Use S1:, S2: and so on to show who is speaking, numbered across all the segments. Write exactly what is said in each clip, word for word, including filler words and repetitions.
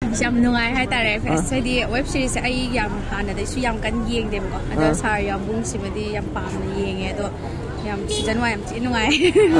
S1: ꯌꯥꯝ ꯅꯨꯡꯉꯥꯏ ꯍꯥꯏꯇꯥꯔꯦ ꯐꯦꯁ ꯍꯥꯏꯗꯤ ꯋꯦꯕ ꯁꯤꯔꯤꯁꯁꯦ ꯑꯩ ꯌꯥꯝ ꯍꯥꯟꯅꯗꯩꯁꯨ ꯌꯥꯝ ꯀꯟꯅ ꯌꯦꯡꯗꯦꯕꯀꯣ ꯑꯗꯣ ꯁꯥꯔ ꯌꯥꯝꯕꯨꯡꯁꯤꯃꯗꯤ ꯌꯥꯝ ꯄꯥꯝꯅ ꯌꯦꯡꯉꯦ ꯑꯗꯣ ꯌꯥꯝ ꯁꯤꯖꯟ ꯋꯥꯟ ꯌꯥꯝ ꯊꯤꯅ ꯅꯨꯡꯉꯥꯏ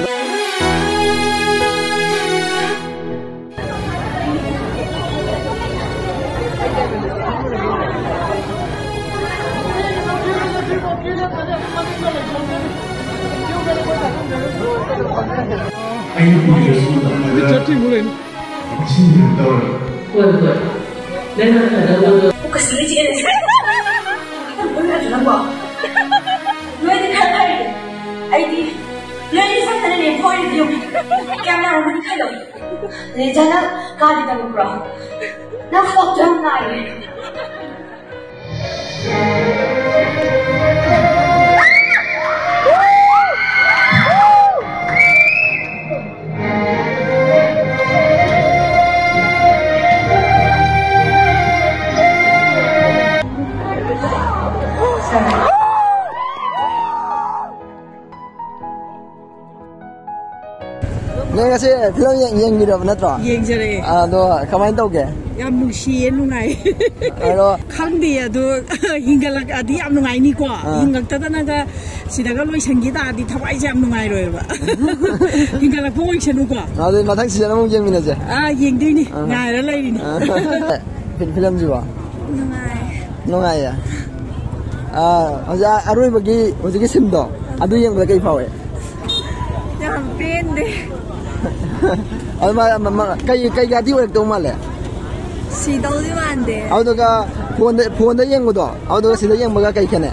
S2: Neng kasi film yang yang gitu bener toh?
S1: Yang jadi.
S2: Ah, tuh kemarin tau ke?
S1: Yang nusian nungai.
S2: Halo.
S1: Kang dia tuh hingga lagi adi yang nungai ni kuah. Hingga tadi naga sida kalau iseng kita adi thawai jam nungai loh ya. Hingga lagi pun iseng kuah.
S2: Ah, tuh matang sih jangan yang mana aja.
S1: Ah, yang dia ni. Ngai lah ini.
S2: Film juga.
S1: Nungai.
S2: Nungai ya. Ah, aja arwah bagi bagi simdo. Aduh yang berapa kau ya?
S1: Yang pendek.
S2: Ada ma ma kayak kayak gadi orang tu malah.
S1: Si tahu di mana?
S2: Ada ka phone phone dah yang tu. Ada ka sida yang baga kayak kene.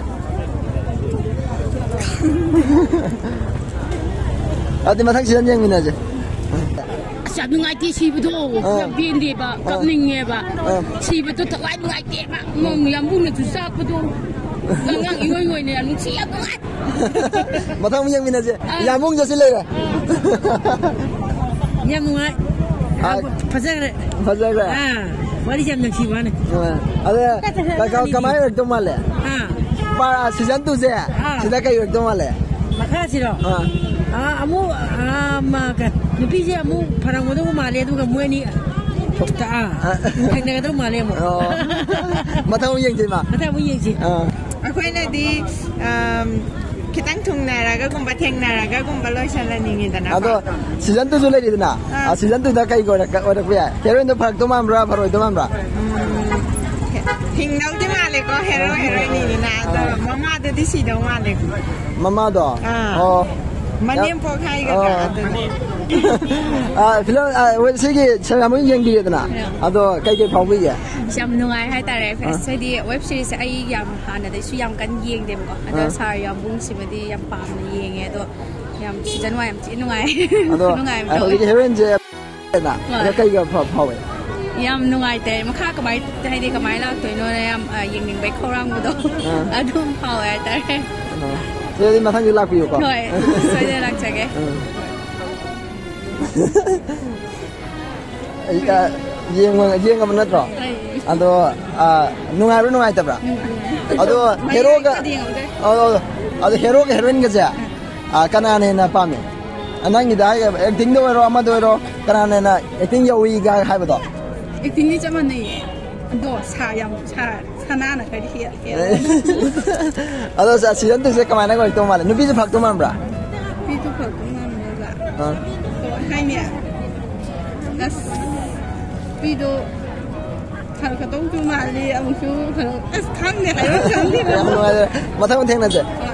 S2: Ada matang sida yang mana aja.
S1: Siapa ngai si betul, yang pendek ba, kapningnya ba. Si betul tak lain ngai dia ba. Mung yang bunyi tu sak betul. Gangang ingoi ingoi ni anu siap banget.
S2: Matang yang mana aja. Yang mung jadi lera.
S1: Yang ngai. Pasal le.
S2: Pasal le.
S1: Ah, mari jam nak siapa ni?
S2: Ada kau kamai orang tu malah.
S1: Ah.
S2: Para season tu saya. Sudah kayak orang tu malah.
S1: Makasih loh. Ah. Ah, amu ah mak. Nabi je amu parang muda mu malah tu kamu ni. Tak. Bukan nak tu malah mu.
S2: Matang yang je mah.
S1: Matang yang je.
S3: Aku ini di kita tung nara, aku kumpat heng nara, aku kumpat loy salah ningi tanah.
S2: Ado season tu sulit itu na. Ah season tu dah kayak orang orang punya. Hero itu pak tu mamra, baru itu mamra.
S3: Hing nau tu malah ko hero hero ini na. Mama tu di sini malah.
S2: Mama tu. Oh.
S3: Mana yang pok hai ke?
S2: Ah film ah segi saya mau yang dia tu na. Ado kayak kayak pawai ya.
S1: Yang nungai hai tare fest jadi web series ai yang hanadaisu yang kan yengdebko ada sar yambungsimadi yang pamna yenge ado yang season one yang tin nungai nungai
S2: ado ai heroine je na ada kayak pawai
S1: yang nungai te makha kamai hai de kamai la toino yang yengning bai khorang budo adum pawai tare
S2: jadi matang juga aku yuk.
S1: Noi, saya nak cakap.
S2: Ika yang yang apa nak tro? Ado nungai ru nungai tabra. Ado hero ka. Ado ado hero ka heroine ka ja. Ah kana ne na pame. Anang ida acting do ro ama do ro kana ne na acting yawi ga hai ba do.
S1: Acting ni zaman ni. Ado sa yang sa sana nak kadi hiat hiat.
S2: Ado sa season tu saya kemana kau itu malah. Nubi tu pak tu mana bra?
S1: Nubi tu pak tu mana bra?
S2: Ah.
S1: Hai ni. As video kalau kau tu malah, aku tu as kang ni, kalau kang ni.
S2: Mata pun tengok aja.